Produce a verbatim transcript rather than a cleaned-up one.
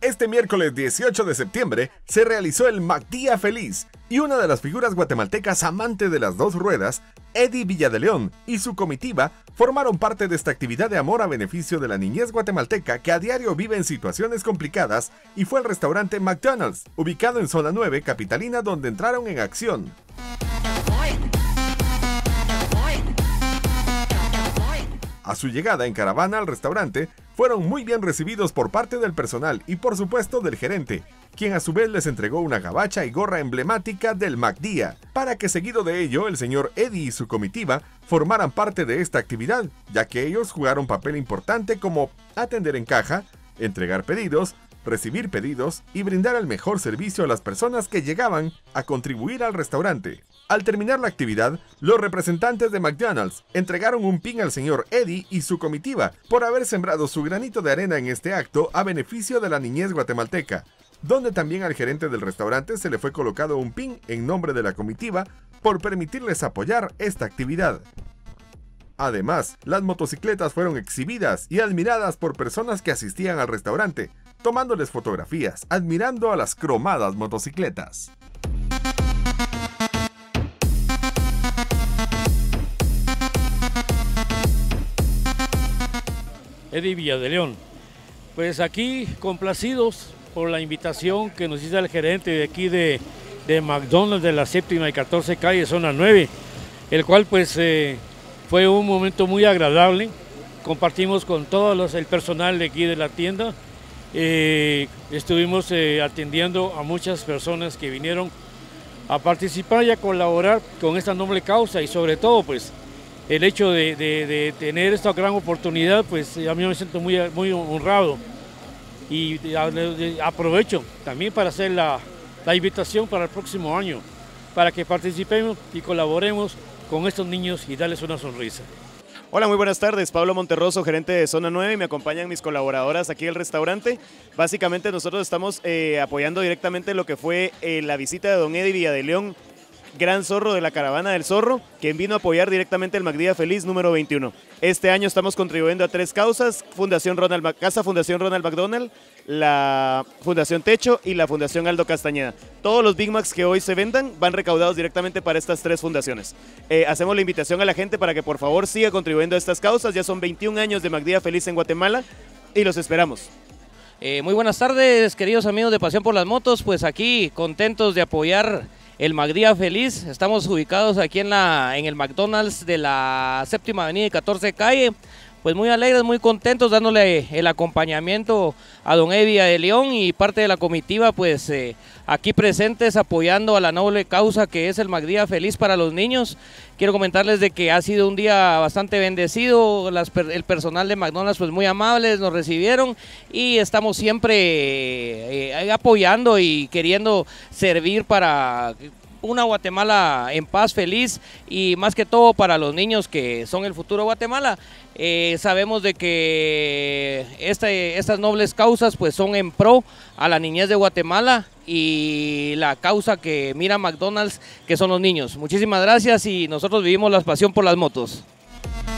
Este miércoles dieciocho de septiembre se realizó el MacDía Feliz y una de las figuras guatemaltecas amante de las dos ruedas, Eddie Villadeleón y su comitiva formaron parte de esta actividad de amor a beneficio de la niñez guatemalteca que a diario vive en situaciones complicadas y fue al restaurante McDonald's, ubicado en Zona nueve, capitalina, donde entraron en acción. A su llegada en caravana al restaurante, fueron muy bien recibidos por parte del personal y por supuesto del gerente, quien a su vez les entregó una gabacha y gorra emblemática del MacDía, para que seguido de ello el señor Eddie y su comitiva formaran parte de esta actividad, ya que ellos jugaron papel importante como atender en caja, entregar pedidos, recibir pedidos y brindar el mejor servicio a las personas que llegaban a contribuir al restaurante. Al terminar la actividad, los representantes de McDonald's entregaron un pin al señor Eddie y su comitiva por haber sembrado su granito de arena en este acto a beneficio de la niñez guatemalteca, donde también al gerente del restaurante se le fue colocado un pin en nombre de la comitiva por permitirles apoyar esta actividad. Además, las motocicletas fueron exhibidas y admiradas por personas que asistían al restaurante, tomándoles fotografías, admirando a las cromadas motocicletas. Eddie Villadeleón, pues aquí complacidos por la invitación que nos hizo el gerente de aquí de, de McDonald's de la séptima y catorce calle, zona nueve, el cual pues eh, fue un momento muy agradable. Compartimos con todo los, el personal de aquí de la tienda, eh, estuvimos eh, atendiendo a muchas personas que vinieron a participar y a colaborar con esta noble causa, y sobre todo pues el hecho de, de, de tener esta gran oportunidad, pues a mí me siento muy, muy honrado, y aprovecho también para hacer la, la invitación para el próximo año, para que participemos y colaboremos con estos niños y darles una sonrisa. Hola, muy buenas tardes, Pablo Monterroso, gerente de Zona nueve, y me acompañan mis colaboradoras aquí del restaurante. Básicamente nosotros estamos eh, apoyando directamente lo que fue eh, la visita de don Eddie Villadeleón, gran zorro de la Caravana del Zorro, quien vino a apoyar directamente el MacDía Feliz número veintiuno. Este año estamos contribuyendo a tres causas: Fundación Ronald, Casa Fundación Ronald McDonald, la Fundación Techo y la Fundación Aldo Castañeda. Todos los Big Macs que hoy se vendan van recaudados directamente para estas tres fundaciones. Eh, hacemos la invitación a la gente para que por favor siga contribuyendo a estas causas. Ya son veintiún años de MacDía Feliz en Guatemala y los esperamos. Eh, muy buenas tardes, queridos amigos de Pasión por las Motos. Pues aquí contentos de apoyar el MacDía Feliz. Estamos ubicados aquí en, la, en el McDonald's de la séptima avenida y catorce calle. Pues muy alegres, muy contentos, dándole el acompañamiento a don Eddie de León y parte de la comitiva, pues eh, aquí presentes apoyando a la noble causa que es el MacDía Feliz para los niños. Quiero comentarles de que ha sido un día bastante bendecido, las, el personal de McDonald's pues muy amables, nos recibieron y estamos siempre eh, apoyando y queriendo servir para una Guatemala en paz, feliz, y más que todo para los niños que son el futuro de Guatemala. Eh, sabemos de que este, estas nobles causas pues son en pro a la niñez de Guatemala y la causa que mira McDonald's, que son los niños. Muchísimas gracias, y nosotros vivimos la pasión por las motos.